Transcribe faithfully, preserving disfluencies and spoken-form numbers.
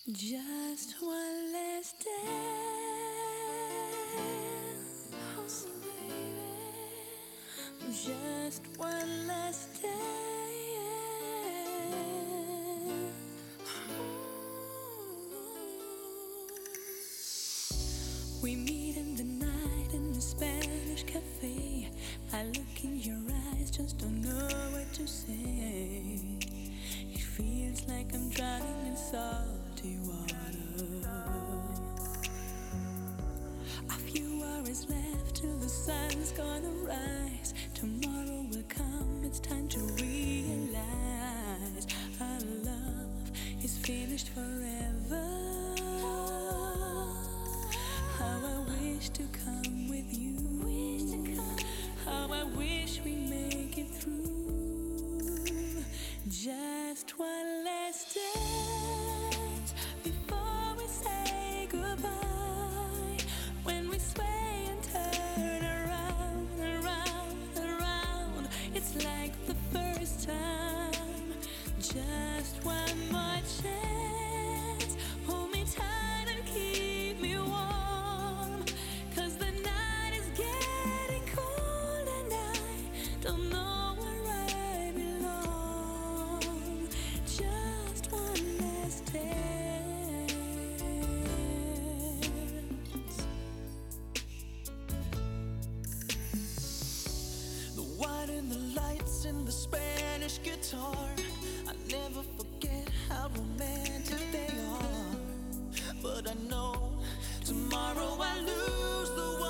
Just one last dance, baby. Just one last dance. We meet in the night in the Spanish cafe. I look in your eyes, just don't know what to say. It feels like I'm drowning in salty water. A few hours left till the sun's gonna rise. Tomorrow will come, it's time to realize our love is finished forever. How I wish to come with you. How I wish we make it through. Just one last dance before we say goodbye. When we sway and turn around, around, around, it's like the first time. Just one more chance. Hold me tight and keep me warm, 'cause the night is getting cold and I don't know where I belong. Just one last dance. The white and the lights and the Spanish guitar, I never forget how romantic they are. But I know tomorrow I lose the